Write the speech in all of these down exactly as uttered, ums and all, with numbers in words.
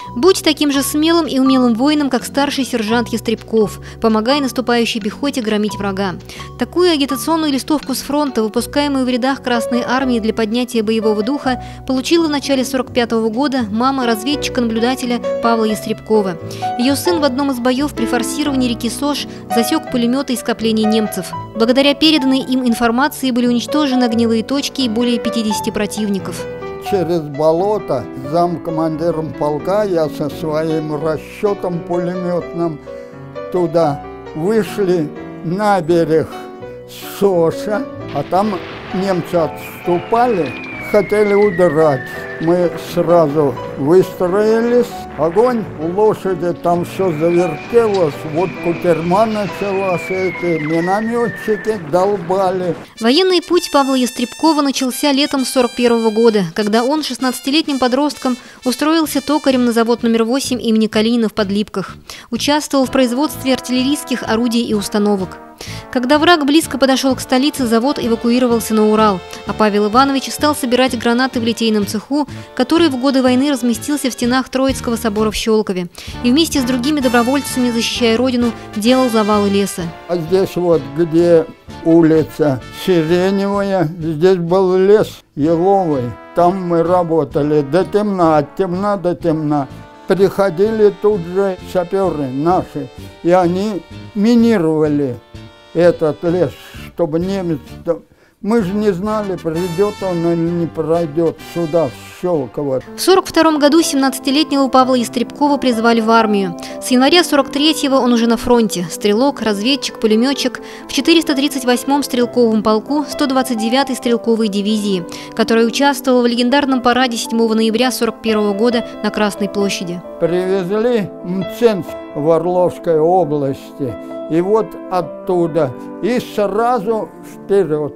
Будь таким же смелым и умелым воином, как старший сержант Ястребков, помогая наступающей пехоте громить врага. Такую агитационную листовку с фронта, выпускаемую в рядах Красной Армии для поднятия боевого духа, получила в начале сорок пятого года мама разведчика-наблюдателя Павла Ястребкова. Ее сын в одном из боев при форсировании реки Сош засек пулеметы и скопления немцев. Благодаря переданной им информации были уничтожены огневые точки и более пятидесяти противников. Через болото замкомандиром полка я со своим расчетом пулеметным туда вышли на берег Соша, а там немцы отступали, хотели удрать. Мы сразу выстроились, огонь, лошади, там все завертелось, вот кутерьма началась, эти минометчики долбали. Военный путь Павла Ястребкова начался летом сорок первого года, когда он шестнадцатилетним подростком устроился токарем на завод номер восемь имени Калинина в Подлипках. Участвовал в производстве артиллерийских орудий и установок. Когда враг близко подошел к столице, завод эвакуировался на Урал, а Павел Иванович стал собирать гранаты в литейном цеху, который в годы войны разместился в стенах Троицкого собора в Щелкове, и вместе с другими добровольцами, защищая родину, делал завалы леса. А здесь вот, где улица Сиреневая, здесь был лес еловый, там мы работали до темна, от темна до темна. Приходили тут же саперы наши, и они минировали этот лес, чтобы немец... Мы же не знали, придет он или не пройдет сюда, в Щелково. В сорок втором году семнадцатилетнего Павла Ястребкова призвали в армию. С января сорок третьего он уже на фронте. Стрелок, разведчик, пулеметчик в четыреста тридцать восьмом стрелковом полку сто двадцать девятой стрелковой дивизии, которая участвовала в легендарном параде седьмого ноября сорок первого года на Красной площади. Привезли Мценск в Орловской области, и вот оттуда, и сразу вперед.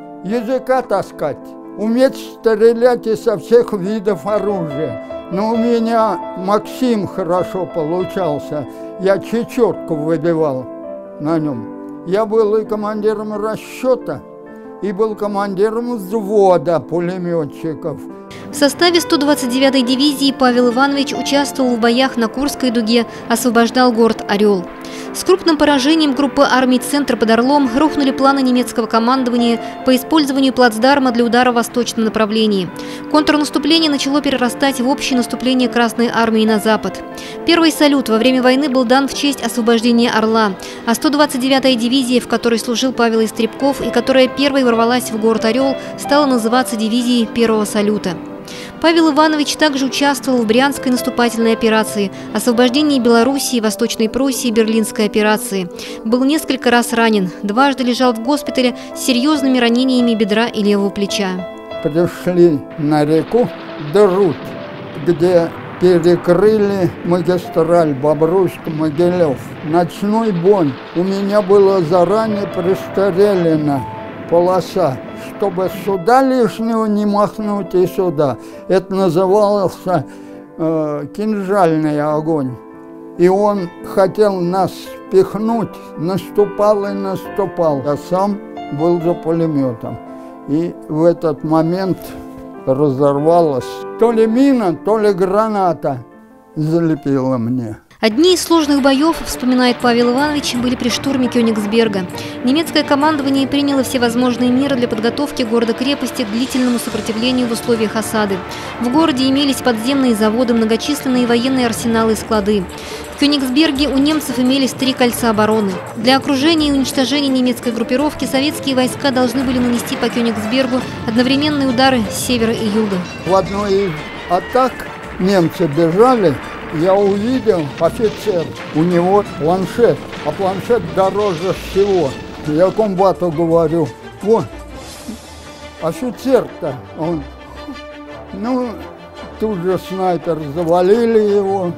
Языка таскать, уметь стрелять из со всех видов оружия. Но у меня Максим хорошо получался, я чечетку выбивал на нем. Я был и командиром расчета, и был командиром взвода пулеметчиков. В составе сто двадцать девятой дивизии Павел Иванович участвовал в боях на Курской дуге, освобождал город Орел. С крупным поражением группы армий «Центр» под Орлом рухнули планы немецкого командования по использованию плацдарма для удара в восточном направлении. Контрнаступление начало перерастать в общее наступление Красной армии на запад. Первый салют во время войны был дан в честь освобождения Орла, а сто двадцать девятая дивизия, в которой служил Павел Ястребков и которая первой ворвалась в город Орел, стала называться дивизией первого салюта. Павел Иванович также участвовал в Брянской наступательной операции, освобождении Белоруссии, Восточной Пруссии, Берлинской операции. Был несколько раз ранен, дважды лежал в госпитале с серьезными ранениями бедра и левого плеча. Пришли на реку Друт, где перекрыли магистраль Бобруйск-Могилев. Ночной бой. У меня было заранее пристрелено полоса, чтобы сюда лишнего не махнуть и сюда. Это назывался э, кинжальный огонь. И он хотел нас пихнуть, наступал и наступал. Я сам был за пулеметом. И в этот момент разорвалась то ли мина, то ли граната залепила мне. Одни из сложных боев, вспоминает Павел Иванович, были при штурме Кёнигсберга. Немецкое командование приняло всевозможные меры для подготовки города-крепости к длительному сопротивлению в условиях осады. В городе имелись подземные заводы, многочисленные военные арсеналы и склады. В Кёнигсберге у немцев имелись три кольца обороны. Для окружения и уничтожения немецкой группировки советские войска должны были нанести по Кёнигсбергу одновременные удары с севера и юга. В одной из атак немцы бежали. Я увидел офицер, у него планшет, а планшет дороже всего. Я комбату говорю, вот, офицер-то, он, ну, тут же снайпер, завалили его,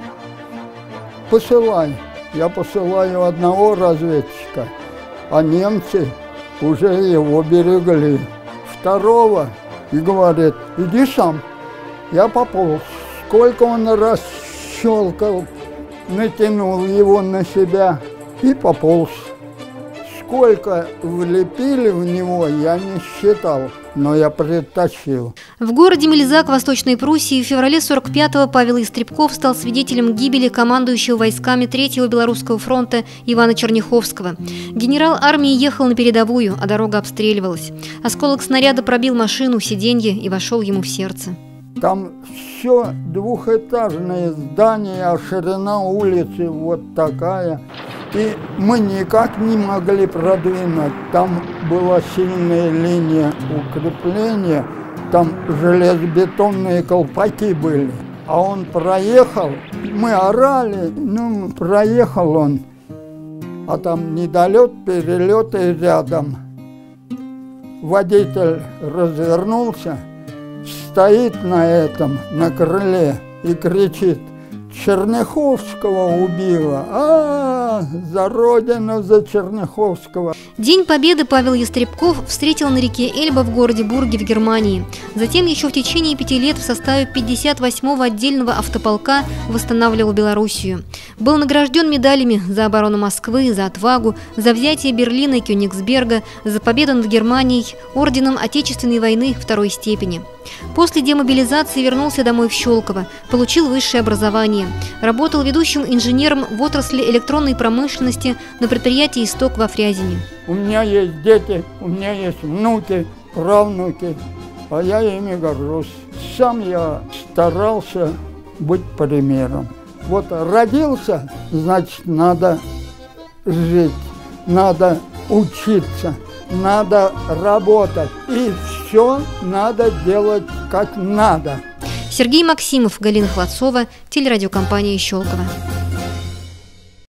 посылай. Я посылаю одного разведчика, а немцы уже его берегли. Второго и говорит, иди сам. Я пополз. Сколько он раз щелкал, натянул его на себя и пополз. Сколько влепили в него, я не считал, но я притащил. В городе Мельзак, Восточной Пруссии, в феврале сорок пятого Павел Ястребков стал свидетелем гибели командующего войсками Третьего Белорусского фронта Ивана Черняховского. Генерал армии ехал на передовую, а дорога обстреливалась. Осколок снаряда пробил машину, сиденье и вошел ему в сердце. Там все двухэтажные здания, а ширина улицы вот такая. И мы никак не могли продвинуть. Там была сильная линия укрепления. Там железобетонные колпаки были. А он проехал, мы орали, ну, проехал он. А там недолет, перелет и рядом. Водитель развернулся, стоит на этом, на крыле и кричит: Черняховского убила. А, за родину, за Черняховского. День Победы Павел Ястребков встретил на реке Эльба в городе Бурге в Германии. Затем еще в течение пяти лет в составе пятьдесят восьмого отдельного автополка восстанавливал Белоруссию. Был награжден медалями за оборону Москвы, за отвагу, за взятие Берлина и Кёнигсберга, за победу над Германией, орденом Отечественной войны второй степени. После демобилизации вернулся домой в Щелково, получил высшее образование. Работал ведущим инженером в отрасли электронной промышленности на предприятии «Исток» во Фрязине. У меня есть дети, у меня есть внуки, правнуки, а я ими горжусь. Сам я старался быть примером. Вот родился, значит, надо жить, надо учиться, надо работать. И все надо делать как надо. Сергей Максимов, Галина Хладцова, телерадиокомпания «Щелково».